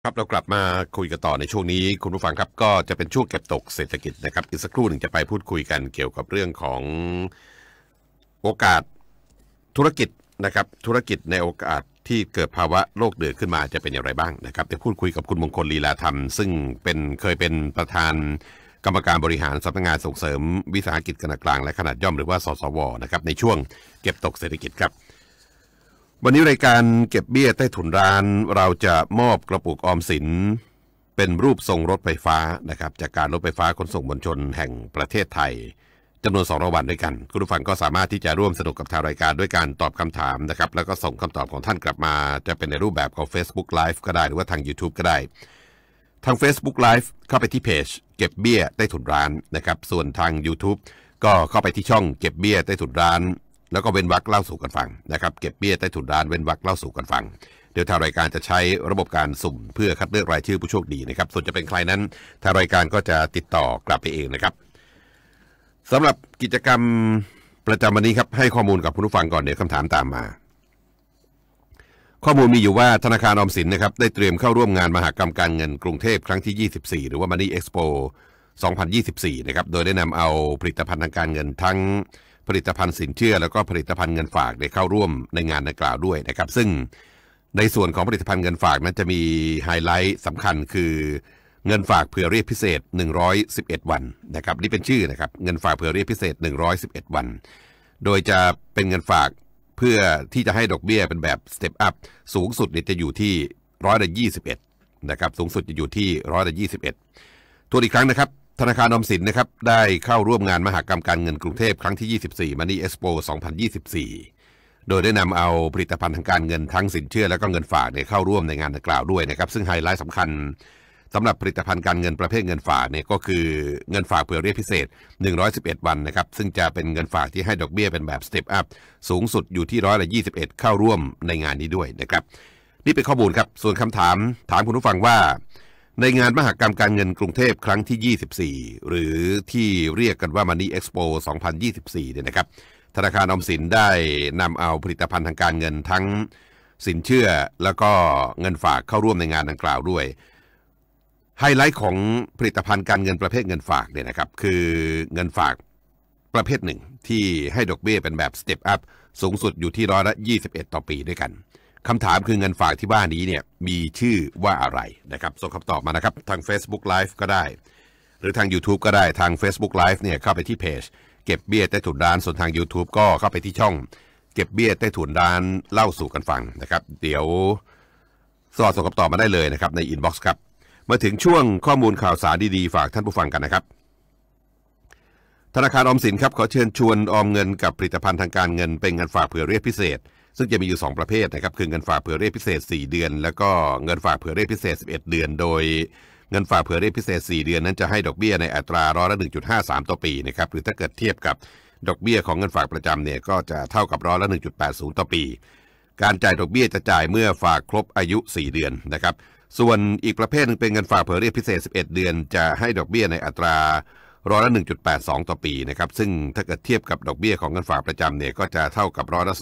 ครับเรากลับมาคุยกันต่อในช่วงนี้คุณผู้ฟังครับก็จะเป็นช่วงเก็บตกเศรษฐกิจนะครับอีกสักครู่หนึ่งจะไปพูดคุยกันเกี่ยวกับเรื่องของโอกาสธุรกิจนะครับธุรกิจในโอกาสที่เกิดภาวะโลกเดือดขึ้นมาจะเป็นอย่างไรบ้างนะครับจะพูดคุยกับคุณมงคลลีลาธรรมซึ่งเคยเป็นประธานกรรมการบริหารสำนักงานส่งเสริมวิสาหกิจขนาดกลางและขนาดย่อมหรือว่าสสวนะครับในช่วงเก็บตกเศรษฐกิจครับวันนี้รายการเก็บเบี้ยใต้ถุนร้านเราจะมอบกระปุกออมสินเป็นรูปทรงรถไฟฟ้านะครับจากการรถไฟฟ้าขนส่งมวลชนแห่งประเทศไทยจำนวน2รางวัลด้วยกันคุณผู้ฟังก็สามารถที่จะร่วมสนุกกับทางรายการด้วยการตอบคำถามนะครับแล้วก็ส่งคำตอบของท่านกลับมาจะเป็นในรูปแบบของ Facebook Live ก็ได้หรือว่าทาง YouTube ก็ได้ทาง Facebook Live เข้าไปที่เพจเก็บเบี้ยใต้ถุนร้านนะครับส่วนทาง YouTube ก็เข้าไปที่ช่องเก็บเบี้ยใต้ถุนร้านแล้วก็เว้นวรรคเล่าสู่กันฟังนะครับเก็บเบี้ยใต้ถุนร้านเว้นวรรคเล่าสู่กันฟังเดี๋ยวทางรายการจะใช้ระบบการสุ่มเพื่อคัดเลือกรายชื่อผู้โชคดีนะครับส่วนจะเป็นใครนั้นทางรายการก็จะติดต่อกลับไปเองนะครับสำหรับกิจกรรมประจำวันนี้ครับให้ข้อมูลกับผู้ฟังก่อนเดี๋ยวคำถามตามมาข้อมูลมีอยู่ว่าธนาคารออมสินนะครับได้เตรียมเข้าร่วมงานมหกรรมการเงินกรุงเทพครั้งที่24หรือว่า Money Expo 2024นะครับโดยได้นำเอาผลิตภัณฑ์ทางการเงินทั้งผลิตภัณฑ์สินเชื่อแล้วก็ผลิตภัณฑ์เงินฝากได้เข้าร่วมในงานดังกล่าวด้วยนะครับซึ่งในส่วนของผลิตภัณฑ์เงินฝากนั้นจะมีไฮไลท์สำคัญคือเงินฝากเผื่อเรียกพิเศษ111วันนะครับนี่เป็นชื่อนะครับเงินฝากเผื่อเรียกพิเศษ111วันโดยจะเป็นเงินฝากเพื่อที่จะให้ดอกเบี้ยเป็นแบบสเต็ปอัพสูงสุดจะอยู่ที่21%นะครับสูงสุดจะอยู่ที่21%ตัวอีกครั้งนะครับธนาคารออมสินนะครับได้เข้าร่วมงานมหกรรมการเงินกรุงเทพครั้งที่24 Money Expo 2024โดยได้นำเอาผลิตภัณฑ์ทางการเงินทั้งสินเชื่อและก็เงินฝากเข้าร่วมในงานดังกล่าวด้วยนะครับซึ่งไฮไลท์สำคัญสำหรับผลิตภัณฑ์การเงินประเภทเงินฝากก็คือเงินฝากเผื่อเรียกพิเศษ111วันนะครับซึ่งจะเป็นเงินฝากที่ให้ดอกเบี้ยเป็นแบบสเต็ปอัพสูงสุดอยู่ที่21%เข้าร่วมในงานนี้ด้วยนะครับนี่เป็นข้อมูลครับส่วนคำถามคุณผู้ฟังว่าในงานมหกรรมการเงินกรุงเทพครั้งที่24หรือที่เรียกกันว่า Money Expo 2024เนี่ยนะครับธนาคารออมสินได้นำเอาผลิตภัณฑ์ทางการเงินทั้งสินเชื่อแล้วก็เงินฝากเข้าร่วมในงานดังกล่าวด้วยไฮไลท์ของผลิตภัณฑ์การเงินประเภทเงินฝากเนี่ยนะครับคือเงินฝากประเภทหนึ่งที่ให้ดอกเบี้ยเป็นแบบสเต็ปอัพสูงสุดอยู่ที่21%ต่อปีด้วยกันคำถามคือเงินฝากที่ว่านี้เนี่ยมีชื่อว่าอะไรนะครับส่งคำตอบมานะครับทาง Facebook Live ก็ได้หรือทาง YouTube ก็ได้ทาง Facebook Live เนี่ยเข้าไปที่เพจเก็บเบี้ยใต้ถุนร้านส่วนทาง YouTube ก็เข้าไปที่ช่องเก็บเบี้ยใต้ถุนร้านเล่าสู่กันฟังนะครับเดี๋ยวส่งคำตอบมาได้เลยนะครับในอินบ็อกซ์ครับมาถึงช่วงข้อมูลข่าวสารดีๆฝากท่านผู้ฟังกันนะครับธนาคารออมสินครับขอเชิญชวนออมเงินกับผลิตภัณฑ์ทางการเงินเป็นเงินฝากเผื่อเรียกพิเศษซึ่งจะมีอยู่2ประเภทนะครับคือเงินฝากเผื่อเรียกพิเศษ4เดือนแล้วก็เงินฝากเผื่อเรียกพิเศษ11เดือนโดยเงินฝากเผื่อเรียกพิเศษ4เดือนนั้นจะให้ดอกเบี้ยในอัตรา 1.53% ต่อปีนะครับหรือถ้าเกิดเทียบกับดอกเบี้ยของเงินฝากประจำเนี่ยก็จะเท่ากับ1.80% ต่อปีการจ่ายดอกเบี้ยจะจ่ายเมื่อฝากครบอายุ4เดือนนะครับส่วนอีกประเภทนึงเป็นเงินฝากเผื่อเรียกพิเศษ11เดือนจะให้ดอกเบี้ยในอัตรา1.82% ต่อปีนะครับซึ่งถ้าเกิดเทียบกับดอกเบี้ยของเงินฝากประจำเนี่ยก็จะเท่ากับ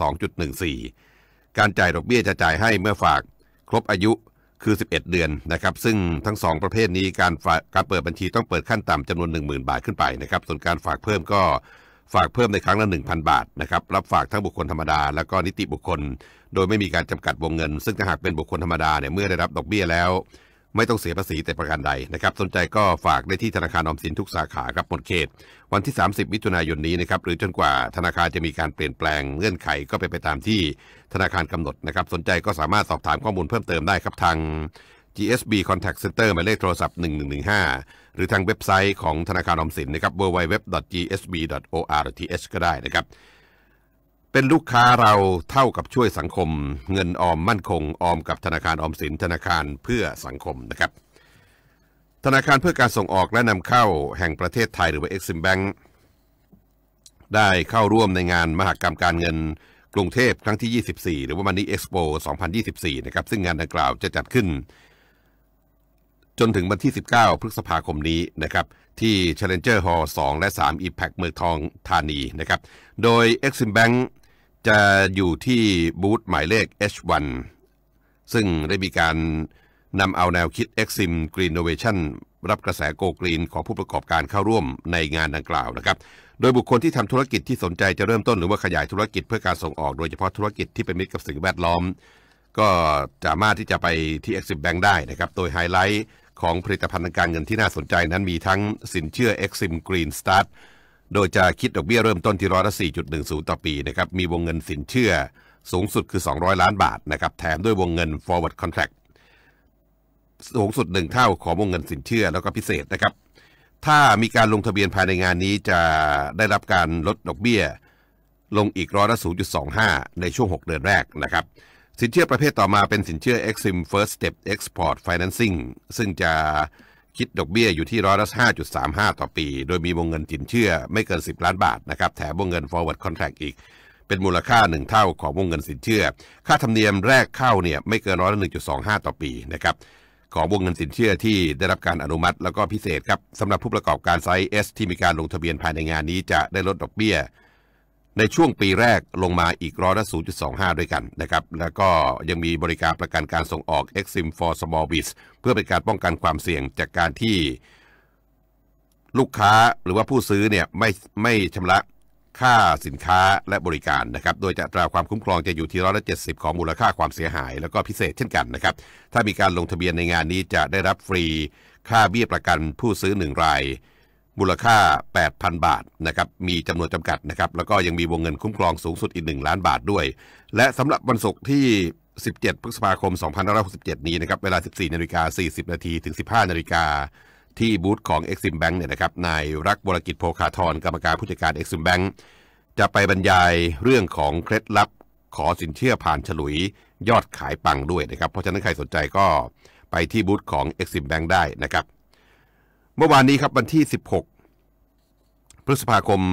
2.14%การจ่ายดอกเบี้ยจะจ่ายให้เมื่อฝากครบอายุคือ11เดือนนะครับซึ่งทั้ง2ประเภทนี้การเปิดบัญชีต้องเปิดขั้นต่ำจำนวน 10,000 บาทขึ้นไปนะครับส่วนการฝากเพิ่มก็ฝากเพิ่มในครั้งละ 1,000 บาทนะครับรับฝากทั้งบุคคลธรรมดาแล้วก็นิติบุคคลโดยไม่มีการจำกัดวงเงินซึ่งถ้าหากเป็นบุคคลธรรมดาเนี่ยเมื่อได้รับดอกเบี้ยแล้วไม่ต้องเสียภาษีแต่ประการใดนะครับสนใจก็ฝากได้ที่ธนาคารออมสินทุกสาขาครับหมดเขตวันที่30มิถุนายนนี้นะครับหรือจนกว่าธนาคารจะมีการเปลี่ยนแปลงเงื่อนไขก็ไปตามที่ธนาคารกำหนดนะครับสนใจก็สามารถสอบถามข้อมูลเพิ่มเติมได้ครับทาง GSB Contact Center หมายเลขโทรศัพท์1115หรือทางเว็บไซต์ของธนาคารออมสินนะครับ www.gsb.or.th ก็ได้นะครับเป็นลูกค้าเราเท่ากับช่วยสังคมเงินออมมั่นคงออมกับธนาคารออมสินธนาคารเพื่อสังคมนะครับธนาคารเพื่อการส่งออกและนำเข้าแห่งประเทศไทยหรือว่า Exim Bank ได้เข้าร่วมในงานมหกรรมการเงินกรุงเทพครั้งที่24หรือว่า Money Expo 2024นะครับซึ่งงานดังกล่าวจะจัดขึ้นจนถึงวันที่19พฤษภาคมนี้นะครับที่ Challenger Hall 2 และ 3 Impact เมืองทองธานีนะครับโดย Exim Bank จะอยู่ที่บูธหมายเลข H1 ซึ่งได้มีการนำเอาแนวคิด Exim Green Innovation รับกระแส Go Green ของผู้ประกอบการเข้าร่วมในงานดังกล่าวนะครับโดยบุคคลที่ทำธุรกิจที่สนใจจะเริ่มต้นหรือว่าขยายธุรกิจเพื่อการส่งออกโดยเฉพาะธุรกิจที่เป็นมิตรกับสิ่งแวดล้อมก็สามารถที่จะไปที่ Exim Bank ได้นะครับโดยไฮไลท์ของผลิตภัณฑ์ทางการเงินที่น่าสนใจนั้นมีทั้งสินเชื่อ Exim Green Start โดยจะคิดดอกเบี้ยเริ่มต้นที่4.10%ต่อปีนะครับมีวงเงินสินเชื่อสูงสุดคือ200 ล้านบาทนะครับแถมด้วยวงเงิน forward contract สูงสุด1เท่าของวงเงินสินเชื่อแล้วก็พิเศษนะครับถ้ามีการลงทะเบียนภายในงานนี้จะได้รับการลดดอกเบี้ยลงอีก0.25%ในช่วง6 เดือนแรกนะครับสินเชื่อประเภทต่อมาเป็นสินเชื่อ Exim First Step Export Financing ซึ่งจะคิดดอกเบี้ยอยู่ที่5.35%ต่อปีโดยมีวงเงินสินเชื่อไม่เกิน10 ล้านบาทนะครับแถมวงเงิน forward contract อีกเป็นมูลค่า1เท่าของวงเงินสินเชื่อค่าธรรมเนียมแรกเข้าเนี่ยไม่เกิน1.25%ต่อปีนะครับของวงเงินสินเชื่อที่ได้รับการอนุมัติแล้วก็พิเศษครับสำหรับผู้ประกอบการไซส์ S ที่มีการลงทะเบียนภายในงานนี้จะได้ลดดอกเบี้ยในช่วงปีแรกลงมาอีก0.25%ด้วยกันนะครับแล้วก็ยังมีบริการประกันการส่งออก Exim for Small Biz เพื่อเป็นการป้องกันความเสี่ยงจากการที่ลูกค้าหรือว่าผู้ซื้อเนี่ยไม่ชำระค่าสินค้าและบริการนะครับโดยอัตราความคุ้มครองจะอยู่ที่70%ของมูลค่าความเสียหายแล้วก็พิเศษเช่นกันนะครับถ้ามีการลงทะเบียนในงานนี้จะได้รับฟรีค่าเบี้ยประกันผู้ซื้อ1รายมูลค่า 8,000 บาทนะครับมีจำนวนจำกัดนะครับแล้วก็ยังมีวงเงินคุ้มครองสูงสุดอีก1 ล้านบาทด้วยและสำหรับวันศุกร์ที่17 พฤษภาคม 2567 นี้นะครับเวลา 14:40 นาทีถึง 15:00 นที่บูธของ Exim Bank เนี่ยนะครับนายรักวรกิจโภคาธรกรรมการผู้จัดการ Exim Bank จะไปบรรยายเรื่องของเคล็ดลับขอสินเชื่อผ่านฉลุยยอดขายปังด้วยนะครับเพราะฉะนั้นใครสนใจก็ไปที่บูธของ Exim Bank ได้นะครับเมื่อวานนี้ครับวันที่16 พฤษภาคม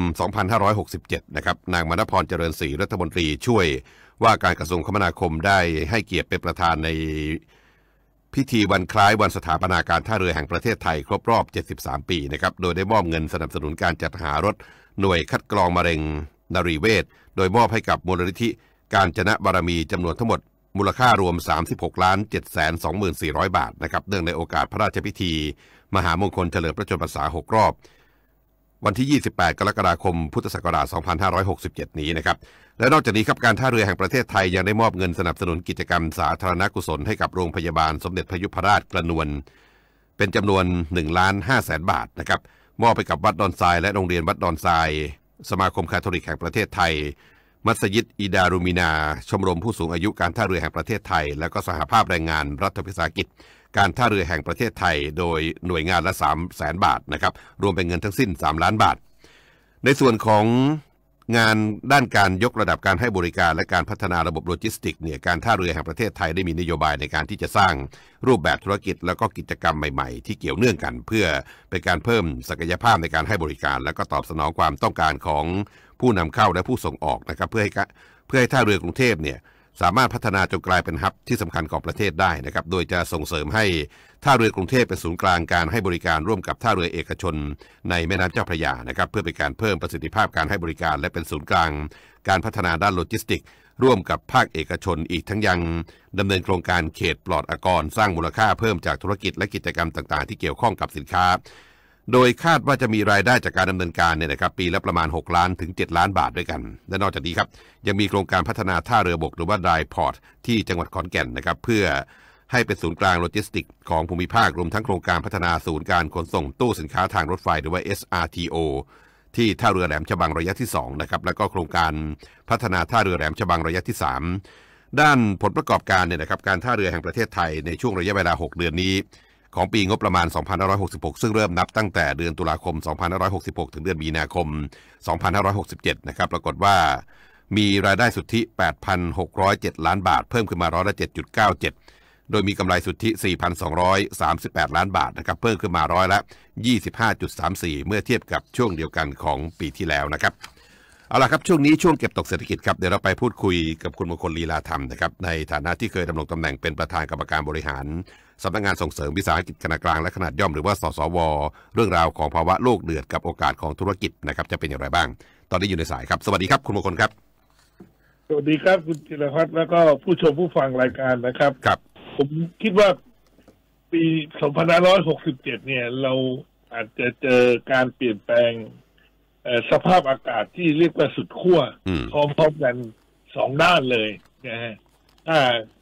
2567 นะครับนางมณพรเจริญศรีรัฐมนตรีช่วยว่าการกระทรวงคมนาคมได้ให้เกียรติเป็นประธานในพิธีวันคล้ายวันสถาปนาการท่าเรือแห่งประเทศไทยครบรอบ73 ปีนะครับโดยได้มอบเงินสนับสนุนการจัดหารถหน่วยคัดกรองมะเร็งนรีเวชโดยมอบให้กับมูลนิธิการจนะบารมีจำนวนทั้งหมดมูลค่ารวม 36,724,000 บาทนะครับเนื่องในโอกาสพระราชพิธีมหามงคลเฉลิมพระชนมพรรษา6 รอบวันที่ 28 กรกฎาคม พุทธศักราช 2567 นี้นะครับและนอกจากนี้ครับการท่าเรือแห่งประเทศไทยยังได้มอบเงินสนับสนุนกิจกรรมสาธารณกุศลให้กับโรงพยาบาลสมเด็จพระยุพราชกระนวลเป็นจำนวน 1,500,000 บาทนะครับมอบไปกับวัดดอนทรายและโรงเรียนวัดดอนทรายสมาคมคาทอลิกแห่งประเทศไทยมัสยิดอิดารุมินาชมรมผู้สูงอายุการท่าเรือแห่งประเทศไทยและก็สหภาพแรงงานรัฐวิสาหกิจการท่าเรือแห่งประเทศไทยโดยหน่วยงานละ 300,000 บาทนะครับรวมเป็นเงินทั้งสิ้น3 ล้านบาทในส่วนของงานด้านการยกระดับการให้บริการและการพัฒนาระบบโลจิสติกส์เนี่ยการท่าเรือแห่งประเทศไทยได้มีนโยบายในการที่จะสร้างรูปแบบธุรกิจแล้วก็กิจกรรมใหม่ๆที่เกี่ยวเนื่องกันเพื่อเป็นการเพิ่มศักยภาพในการให้บริการและก็ตอบสนองความต้องการของผู้นำเข้าและผู้ส่งออกนะครับเพื่อให้ท่าเรือกรุงเทพเนี่ยสามารถพัฒนาจนกลายเป็นฮับที่สำคัญของประเทศได้นะครับโดยจะส่งเสริมให้ท่าเรือกรุงเทพเป็นศูนย์กลางการให้บริการร่วมกับท่าเรือเอกชนในแม่น้ำเจ้าพระยานะครับเพื่อเป็นการเพิ่มประสิทธิภาพการให้บริการและเป็นศูนย์กลางการพัฒนาด้านโลจิสติกส์ร่วมกับภาคเอกชนอีกทั้งยังดำเนินโครงการเขตปลอดอากรสร้างมูลค่าเพิ่มจากธุรกิจและกิจกรรมต่างๆที่เกี่ยวข้องกับสินค้าโดยคาดว่าจะมีรายได้จากการดำเนินการเนี่ยนะครับปีละประมาณ6 ล้านถึง 7 ล้านบาทด้วยกันและนอกจากนี้ครับยังมีโครงการพัฒนาท่าเรือบกหรือว่า Dry Port ที่จังหวัดขอนแก่นนะครับเพื่อให้เป็นศูนย์กลางโลจิสติกส์ของภูมิภาครวมทั้งโครงการพัฒนาศูนย์การขนส่งตู้สินค้าทางรถไฟหรือว่า SRTO ที่ท่าเรือแหลมฉบังระยะที่2นะครับแล้วก็โครงการพัฒนาท่าเรือแหลมฉบังระยะที่3ด้านผลประกอบการเนี่ยนะครับการท่าเรือแห่งประเทศไทยในช่วงระยะเวลา6 เดือนนี้ของปีงบประมาณ 2566 ซึ่งเริ่มนับตั้งแต่เดือนตุลาคม 2566 ถึงเดือนมีนาคม 2567 นะครับปรากฏว่ามีรายได้สุทธิ 8,607 ล้านบาทเพิ่มขึ้นมา7.97%โดยมีกำไรสุทธิ 4,238 ล้านบาทนะครับเพิ่มขึ้นมา25.34% เมื่อเทียบกับช่วงเดียวกันของปีที่แล้วนะครับเอาล่ะครับช่วงนี้ช่วงเก็บตกเศรษฐกิจครับเดี๋ยวเราไปพูดคุยกับคุณมงคลลีลาธรรมนะครับในฐานะที่เคยดำรงตำแหน่งเป็นประธานกรรมการบริหารสำนักงานส่งเสริมวิสาหกิจขนาดกลางและขนาดย่อมหรือว่าสสวเรื่องราวของภาวะโลกเดือดกับโอกาสของธุรกิจนะครับจะเป็นอย่างไรบ้างตอนนี้อยู่ในสายครับสวัสดีครับคุณมงคลครับสวัสดีครับคุณจิรพัฒน์แล้วก็ผู้ชมผู้ฟังรายการนะครับครับผมคิดว่าปี 2567 เนี่ยเราอาจจะเจอการเปลี่ยนแปลงสภาพอากาศที่เรียกว่าสุดขั้วพร้อมๆกันสองด้านเลยนะฮะถ้า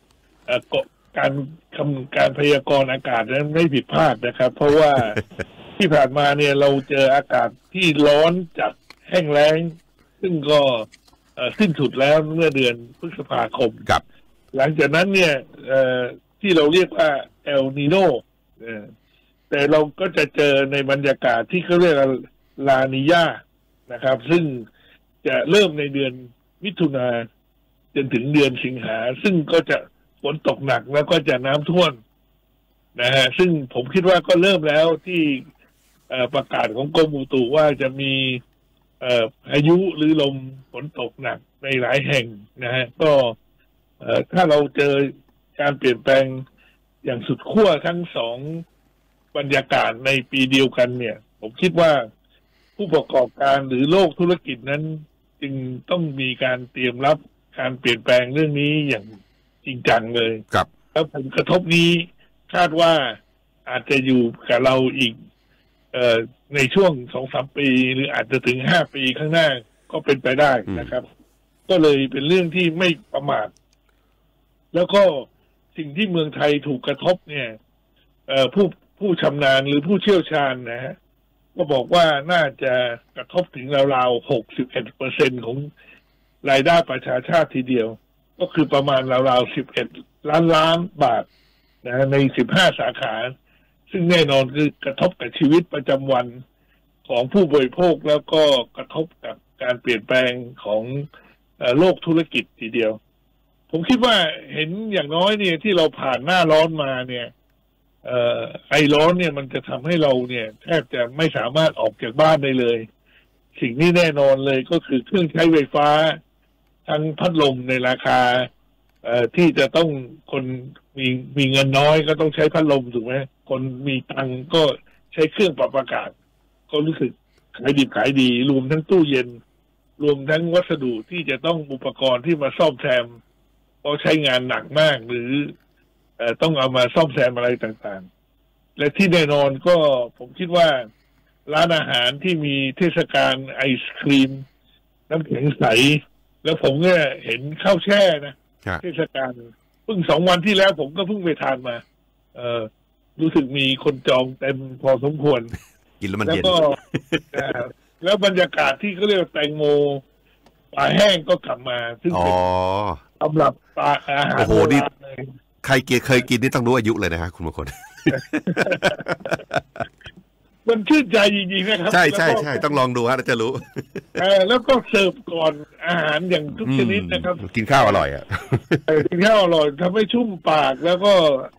การพยากรณ์อากาศนั้นไม่ผิดพลาดนะครับ เพราะว่าที่ผ่านมาเนี่ยเราเจออากาศที่ร้อนจัดแห้งแล้งซึ่งก็สิ้นสุดแล้วเมื่อเดือนพฤษภาคมหลังจากนั้นเนี่ยที่เราเรียกว่าเอลนีโนแต่เราก็จะเจอในบรรยากาศที่เขาเรียกลานีญานะครับซึ่งจะเริ่มในเดือนมิถุนาจนถึงเดือนสิงหาซึ่งก็จะฝนตกหนักแล้วก็จะน้ำท่วมนะฮะซึ่งผมคิดว่าก็เริ่มแล้วที่ประกาศของกรมอุตุว่าจะมีพายุหรือลมฝนตกหนักในหลายแห่งนะฮะก็ถ้าเราเจอการเปลี่ยนแปลงอย่างสุดขั้วทั้งสองบรรยากาศในปีเดียวกันเนี่ยผมคิดว่าผู้ประกอบการหรือโลกธุรกิจนั้นจึงต้องมีการเตรียมรับการเปลี่ยนแปลงเรื่องนี้อย่างจริงจังเลยครับแล้วผลกระทบนี้คาดว่าอาจจะอยู่กับเราอีกในช่วง 2-3 ปีหรืออาจจะถึง 5 ปีข้างหน้าก็เป็นไปได้นะครับก็เลยเป็นเรื่องที่ไม่ประมาทแล้วก็สิ่งที่เมืองไทยถูกกระทบเนี่ยผู้ชำนาญหรือผู้เชี่ยวชาญนะฮะก็บอกว่าน่าจะกระทบถึงราวๆ 61% ของรายได้ประชาชาติทีเดียวก็คือประมาณราวๆ 11 ล้านบาทนะใน 15 สาขาซึ่งแน่นอนคือกระทบกับชีวิตประจำวันของผู้บริโภคแล้วก็กระทบกับการเปลี่ยนแปลงของโลกธุรกิจทีเดียวผมคิดว่าเห็นอย่างน้อยเนี่ยที่เราผ่านหน้าร้อนมาเนี่ยไอร้อนเนี่ยมันจะทำให้เราเนี่ยแทบจะไม่สามารถออกจากบ้านได้เลยสิ่งนี้แน่นอนเลยก็คือเครื่องใช้ไฟฟ้าทั้งพัดลมในราคาที่จะต้องคนมีเงินน้อยก็ต้องใช้พัดลมถูกไหมคนมีตังก็ใช้เครื่องปรับอากาศก็รู้สึกขายดิบขายดีรวมทั้งตู้เย็นรวมทั้งวัสดุที่จะต้องอุปกรณ์ที่มาซ่อมแซมเพราะใช้งานหนักมากหรือต้องเอามาซ่อมแซมอะไรต่างๆและที่แน่นอนก็ผมคิดว่าร้านอาหารที่มีเทศกาลไอศครีมน้ำแข็งใสแล้วผมก็เห็นข้าวแช่นะเทศกาลเพิ่ง2 วันที่แล้วผมก็เพิ่งไปทานมารู้สึกมีคนจองเต็มพอสมควรกินแล้วมันเย็นแล้วบรรยากาศที่เขาเรียกแตงโมปลาแห้งก็กลับมาซึ่งเป็นสำหรับปลาอาหารโอ้โหนี่ใครเคยกินนี่ต้องรู้อายุเลยนะฮะคุณมงคลมันชื่นใจจริงๆนะครับใช่ต้องลองดูฮะแล้วจะรู้แล้วก็เสิร์ฟก่อนอาหารอย่างทุกชนิดนะครับกินข้าวอร่อยอ่ะกินข้าวอร่อยทำให้ชุ่มปากแล้วก็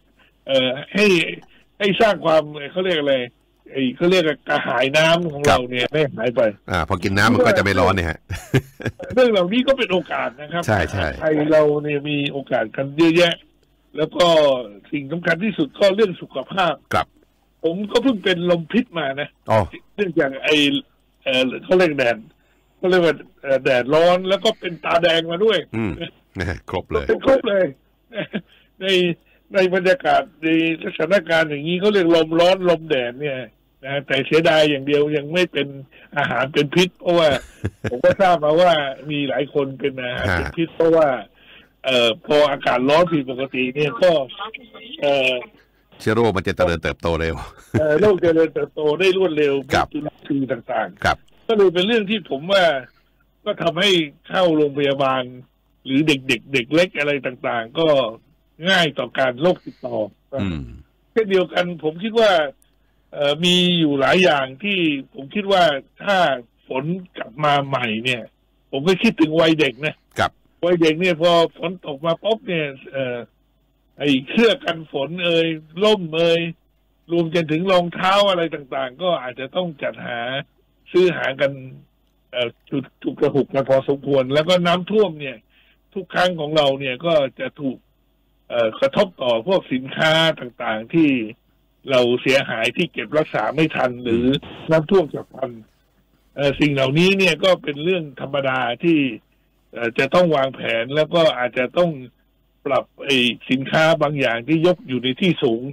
ให้สร้างความเขาเรียกอะไรเขาเรียกกระหายน้ำของเราเนี่ยไม่หายไปพอกินน้ำมันก็จะไม่ร้อนเนี่ยฮะเรื่องเหล่านี้ก็เป็นโอกาสนะครับใช่ไทยเราเนี่ยมีโอกาสกันเยอะแยะแล้วก็สิ่งสำคัญที่สุดก็เรื่องสุขภาพครับผมก็เพิ่งเป็นลมพิษมานะเนื่องจากเขาเรียกแดดเขาเรียกว่าแดดร้อนแล้วก็เป็นตาแดงมาด้วยครบเลยเป็นครบเลยในบรรยากาศในสถานการณ์อย่างนี้เขาเรียกลมร้อนลมแดดเนี่ยนะแต่เสียดายอย่างเดียวยังไม่เป็นอาหารเป็นพิษเพราะว่า ผมก็ทราบมาว่ามีหลายคนเป็นอาหารเป็นพิษเพราะว่าพออากาศร้อนผิดปกติเนี่ยก็เชื้อโรคมันจะเจริญเติบโตเร็วโรคเจริญเติบโตได้รวดเร็วจุลินทรีย์ต่างๆก็เลยเป็นเรื่องที่ผมว่าก็ทำให้เข้าโรงพยาบาลหรือเด็กเล็กอะไรต่างๆก็ง่ายต่อการโรคติดต่อเช่นเดียวกันผมคิดว่ามีอยู่หลายอย่างที่ผมคิดว่าถ้าฝนกลับมาใหม่เนี่ยผมก็คิดถึงวัยเด็กนะวัยเด็กเนี่ยพอฝนตกมาปุ๊บเนี่ยไอ้เสื้อกันฝนร่มรวมจนถึงรองเท้าอะไรต่างๆก็อาจจะต้องจัดหาซื้อหากันถูกกระหุกกันพอสมควรแล้วก็น้ำท่วมเนี่ยทุกครั้งของเราเนี่ยก็จะถูกกระทบต่อพวกสินค้าต่างๆที่เราเสียหายที่เก็บรักษาไม่ทันหรือน้ำท่วมฉับพลันสิ่งเหล่านี้เนี่ยก็เป็นเรื่องธรรมดาที่จะต้องวางแผนแล้วก็อาจจะต้องปรับสินค้าบางอย่างที่ยกอยู่ในที่สูง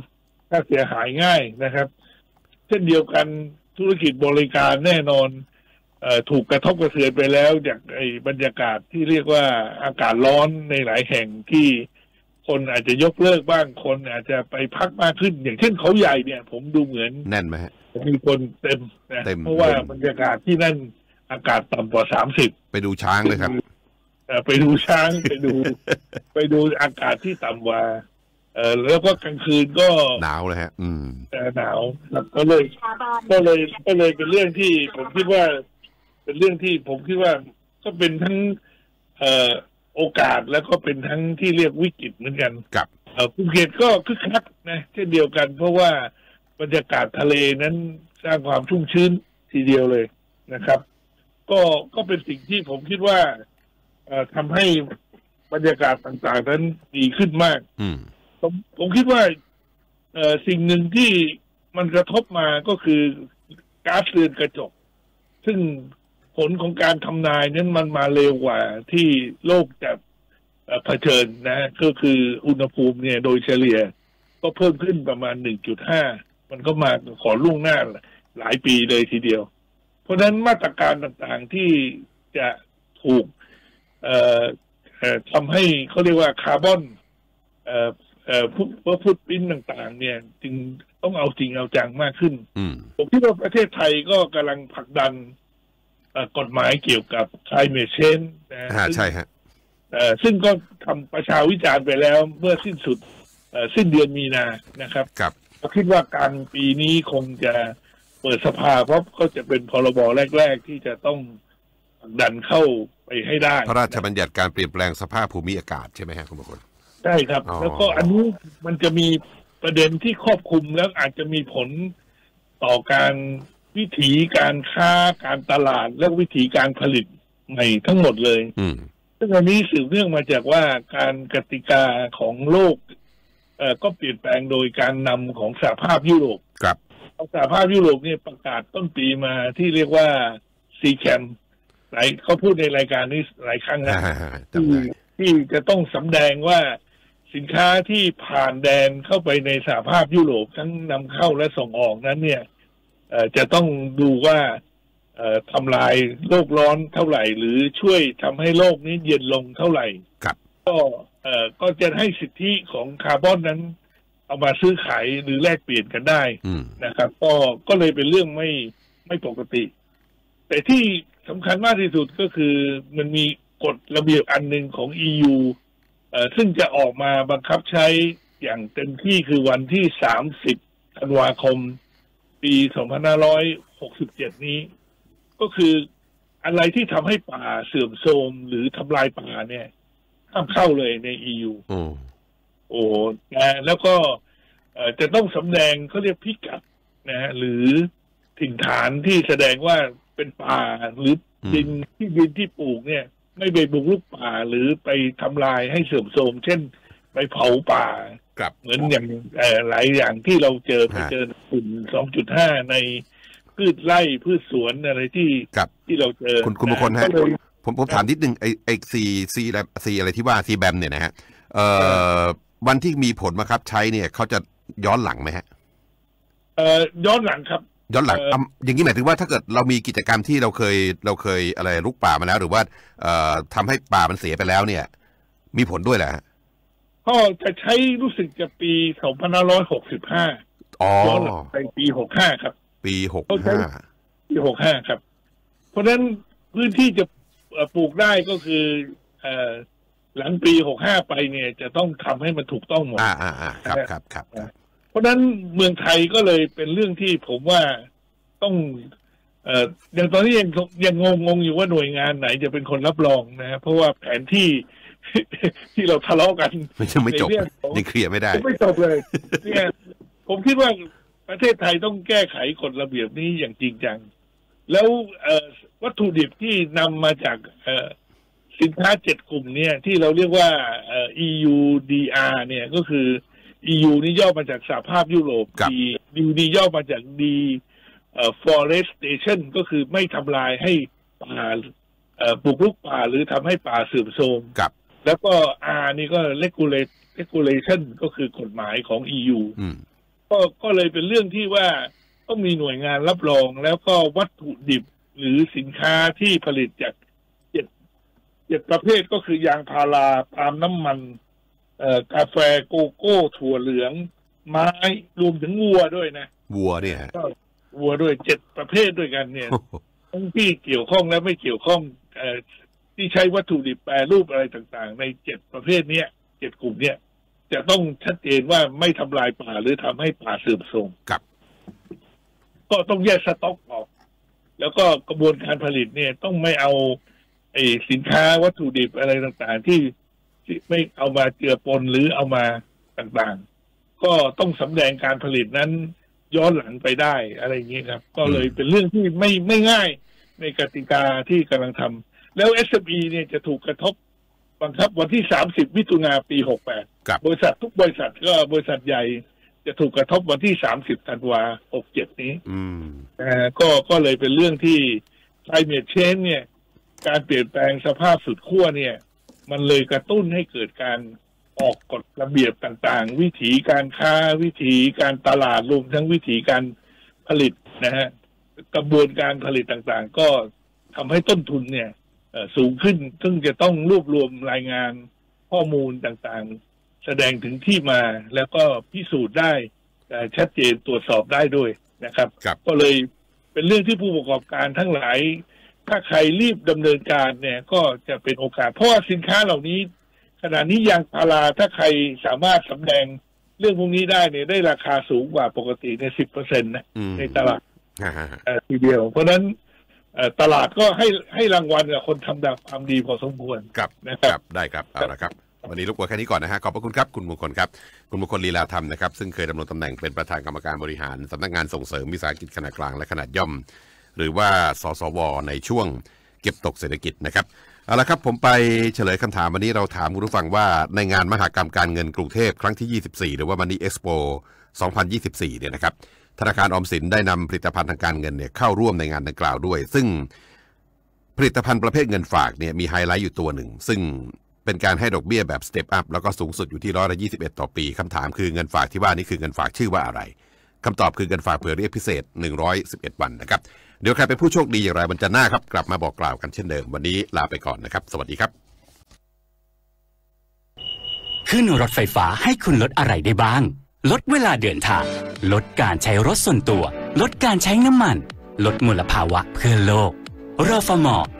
ถ้าเสียหายง่ายนะครับเช่นเดียวกันธุรกิจบริการแน่นอนถูกกระทบกระเทือนไปแล้วจากบรรยากาศที่เรียกว่าอากาศร้อนในหลายแห่งที่คนอาจจะยกเลิกบ้างคนอาจจะไปพักมากขึ้นอย่างเช่นเขาใหญ่เนี่ยผมดูเหมือนแน่นไหมฮะมีคนเต็มนะเพราะว่าบรรยากาศที่นั่นอากาศต่ำกว่า30 ไปดูช้างเลยครับไปดูช้างไปดูอากาศที่ต่ำกว่าแล้วก็กลางคืนก็หนาวเลยฮะหนาวก็เลยเป็นเรื่องที่ผมคิดว่าเป็นเรื่องที่ผมคิดว่าก็เป็นทั้งโอกาสแล้วก็เป็นทั้งที่เรียกวิกฤตเหมือนกันกับภูเก็ตก็คึกคักนะเช่นเดียวกันเพราะว่าบรรยากาศทะเลนั้นสร้างความชุ่มชื้นทีเดียวเลยนะครับก็เป็นสิ่งที่ผมคิดว่าทำให้บรรยากาศต่างๆนั้นดีขึ้นมากผมคิดว่าสิ่งหนึ่งที่มันกระทบมาก็คือก๊าซเรือนกระจกซึ่งผลของการทำนายนั้นมันมาเร็วกว่าที่โลกจะเผชิญนะก็คืออุณหภูมิเนี่ยโดยเฉลี่ยก็เพิ่มขึ้นประมาณ 1.5 มันก็มาขอล่วงหน้าหลายปีเลยทีเดียวเพราะฉะนั้นมาตรการต่างๆที่จะถูกทำให้เขาเรียกว่าคาร์บอนฟุตปริ้นท์ต่างๆเนี่ยจึงต้องเอาจริงเอาจังมากขึ้นผมคิดว่าประเทศไทยก็กำลังผลักดันกฎหมายเกี่ยวกับ climate change ใช่ฮะซึ่งก็ทำประชาวิจารณ์ไปแล้วเมื่อสิ้นสุดสิ้นเดือนมีนานะครับก็คิดว่าการปีนี้คงจะเปิดสภาเพราะก็จะเป็นพรบแรกๆที่จะต้องผลักดันเข้าไปให้ได้พระราชบัญญัติการเปลี่ยนแปลงสภาพภูมิอากาศใช่ไหมครับคุณบางคนใช่ครับแล้วก็อันนี้มันจะมีประเด็นที่ครอบคลุมแล้วอาจจะมีผลต่อการวิถีการค้าการตลาดและวิถีการผลิตใหม่ทั้งหมดเลยซึ่งอันนี้สืบเนื่องมาจากว่าการกติกาของโลกก็เปลี่ยนแปลงโดยการนำของสหภาพยุโรปครับสหภาพยุโรปเนี่ยประกาศต้นปีมาที่เรียกว่าซีแคมเขาพูดในรายการนี้หลายครั้งนะที่จะต้องสำแดงว่าสินค้าที่ผ่านแดนเข้าไปในสหภาพยุโรปทั้งนำเข้าและส่งออกนั้นเนี่ยจะต้องดูว่าทำลายโลกร้อนเท่าไหร่หรือช่วยทำให้โลกนี้เย็นลงเท่าไหร่ก็จะให้สิทธิของคาร์บอนนั้นเอามาซื้อขายหรือแลกเปลี่ยนกันได้นะครับก็เลยเป็นเรื่องไม่ปกติแต่ที่สำคัญมากที่สุดก็คือมันมีกฎระเบียบอันหนึ่งของ EU ซึ่งจะออกมาบังคับใช้อย่างเต็มที่คือวันที่30 ธันวาคมปี 2567 นี้ก็คืออะไรที่ทำให้ป่าเสื่อมโทรมหรือทำลายป่าเนี่ยห้ามเข้าเลยใน EU แล้วก็จะต้องสำแดงเขาเรียกพิกัดนะหรือถิ่นฐานที่แสดงว่าเป็นป่าหรือดินที่ปลูกเนี่ยไม่ไปบุกรุกป่าหรือไปทำลายให้เสื่อมโทรมเช่นไปเผาป่าเหมือนอย่างหลายอย่างที่เราเจอฝุ่น 2.5 ในพืชไร่พืชสวนอะไรที่เราเจอคุณบางคนฮะผมถามนิดนึงไอ้ซีอะไรที่ว่าซีแบมเนี่ยนะฮะวันที่มีผลมาครับใช้เนี่ยเขาจะย้อนหลังไหมฮะย้อนหลังครับย้อนหลังอย่างนี้หมายถึงว่าถ้าเกิดเรามีกิจกรรมที่เราเคยอะไรลุกป่ามาแล้วหรือว่าทำให้ป่ามันเสียไปแล้วเนี่ยมีผลด้วยแหละก็จะใช้รู้สึกจะปี 2565ย้อนหลังไปปี 65 ครับปี 65 ครับเพราะฉะนั้นพื้นที่จะปลูกได้ก็คือหลังปี 65 ไปเนี่ยจะต้องทำให้มันถูกต้องหมดครับเพราะฉะนั้นเมืองไทยก็เลยเป็นเรื่องที่ผมว่าต้องอย่างตอนนี้ยังงงอยู่ว่าหน่วยงานไหนจะเป็นคนรับรองนะเพราะว่าแผนที่เราทะเลาะกันไม่จบยังเคลียร์ไม่ได้ไม่จบเลยเนี่ยผมคิดว่าประเทศไทยต้องแก้ไขกฎระเบียบนี้อย่างจริงจังแล้ววัตถุดิบที่นำมาจากสินค้า7 กลุ่มเนี่ยที่เราเรียกว่าEUDR เนี่ยก็คือ EU นี่ย่อมาจากสหภาพยุโรปEU นี่ย่อมาจากForestation ก็คือไม่ทำลายให้ป่าปลูกรุกป่าหรือทำให้ป่าเสื่อมโทรมแล้วก็ R นี่ก็ Regulation ก็คือกฎหมายของ EU ก็เลยเป็นเรื่องที่ว่าต้องมีหน่วยงานรับรองแล้วก็วัตถุดิบหรือสินค้าที่ผลิตจากเจ็ดประเภทก็คือยางพาราปาล์มน้ำมันกาแฟโกโก้ถั่วเหลืองไม้รวมถึงวัวด้วยนะวัวเนี่ยก็วัวด้วย7ประเภทด้วยกันเนี่ยทั้งที่เกี่ยวข้องและไม่เกี่ยวข้องที่ใช้วัตถุดิบแปรรูปอะไรต่างๆใน7ประเภทเนี้ย7กลุ่มเนี้ยจะต้องชัดเจนว่าไม่ทำลายป่าหรือทำให้ป่าเสื่อมโทรมครับก็ต้องแยกสต็อกออกแล้วก็กระบวนการผลิตเนี่ยต้องไม่เอาสินค้าวัตถุดิบอะไรต่างๆที่ไม่เอามาเจือปนหรือเอามาต่างๆก็ต้องสำแดงการผลิตนั้นย้อนหลังไปได้อะไรอย่างนี้ครับก็เลยเป็นเรื่องที่ไม่ง่ายในกติกาที่กำลังทำแล้ว SME เนี่ยจะถูกกระทบบังคับวันที่30มิถุนายนปี68บริษัททุกบริษัทก็บริษัทใหญ่จะถูกกระทบวันที่30ธันวาคม67นี้ก็เลยเป็นเรื่องที่ climate change เนี่ยการเปลี่ยนแปลงสภาพสุดขั้วเนี่ยมันเลยกระตุ้นให้เกิดการออกกฎระเบียบต่างๆวิธีการค้าวิธีการตลาดรวมทั้งวิธีการผลิตนะฮะกระบวนการผลิตต่างๆก็ทำให้ต้นทุนเนี่ยสูงขึ้นซึ่งจะต้องรวบรวมรายงานข้อมูลต่างๆแสดงถึงที่มาแล้วก็พิสูจน์ได้ชัดเจนตรวจสอบได้ด้วยนะครับก็เลยเป็นเรื่องที่ผู้ประกอบการทั้งหลายถ้าใครรีบดำเนินการเนี่ยก็จะเป็นโอกาสเพราะว่าสินค้าเหล่านี้ขณะนี้ยางพาราถ้าใครสามารถสำแดงเรื่องพวกนี้ได้เนี่ยได้ราคาสูงกว่าปกติใน 10% นะในตลาดทีเดียวเพราะนั้นตลาดก็ให้รางวัลกับคนทำความดีพอสมควรนะครับได้ครับเอาละครับวันนี้รบกวนแค่นี้ก่อนนะฮะขอบพระคุณครับคุณมงคลครับคุณมงคลลีลาธรรมนะครับซึ่งเคยดำรงตำแหน่งเป็นประธานกรรมการบริหารสำนักงานส่งเสริมวิสาหกิจขนาดกลางและขนาดย่อมหรือว่าสสวในช่วงเก็บตกเศรษฐกิจนะครับเอาละครับผมไปเฉลยคำถามวันนี้เราถามคุณผู้ฟังว่าในงานมหกรรมการเงินกรุงเทพครั้งที่24หรือว่า Money Expo 2024เนี่ยนะครับธนาคารออมสินได้นำผลิตภัณฑ์ทางการเงินเนี่ยเข้าร่วมในงานดังกล่าวด้วยซึ่งผลิตภัณฑ์ประเภทเงินฝากเนี่ยมีไฮไลท์อยู่ตัวหนึ่งซึ่งเป็นการให้ดอกเบี้ยแบบสเต็ปอัพแล้วก็สูงสุดอยู่ที่121ต่อปีคำถามคือเงินฝากที่ว่านี้คือเงินฝากชื่อว่าอะไรคำตอบคือเงินฝากเผื่อเรียกพิเศษ111วันนะครับเดี๋ยวใครเป็นผู้โชคดีอย่างไรวันจันทร์หน้าครับกลับมาบอกกล่าวกันเช่นเดิมวันนี้ลาไปก่อนนะครับสวัสดีครับขึ้นรถไฟฟ้าให้คุณลดอะไรได้บ้างลดเวลาเดินทางลดการใช้รถส่วนตัวลดการใช้น้ำมันลดมลภาวะเพื่อโลกรฟม.